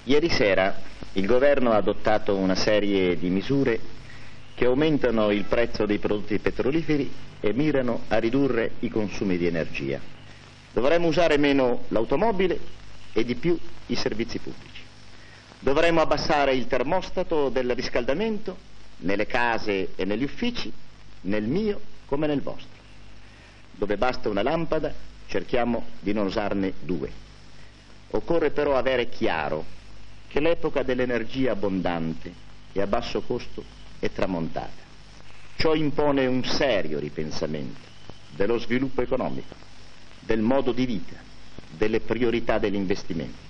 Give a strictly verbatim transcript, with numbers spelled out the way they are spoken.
Ieri sera il governo ha adottato una serie di misure che aumentano il prezzo dei prodotti petroliferi e mirano a ridurre i consumi di energia. Dovremmo usare meno l'automobile e di più i servizi pubblici. Dovremmo abbassare il termostato del riscaldamento nelle case e negli uffici, nel mio come nel vostro. Dove basta una lampada, cerchiamo di non usarne due. Occorre però avere chiaro che l'epoca dell'energia abbondante e a basso costo è tramontata. Ciò impone un serio ripensamento dello sviluppo economico, del modo di vita, delle priorità degli investimenti.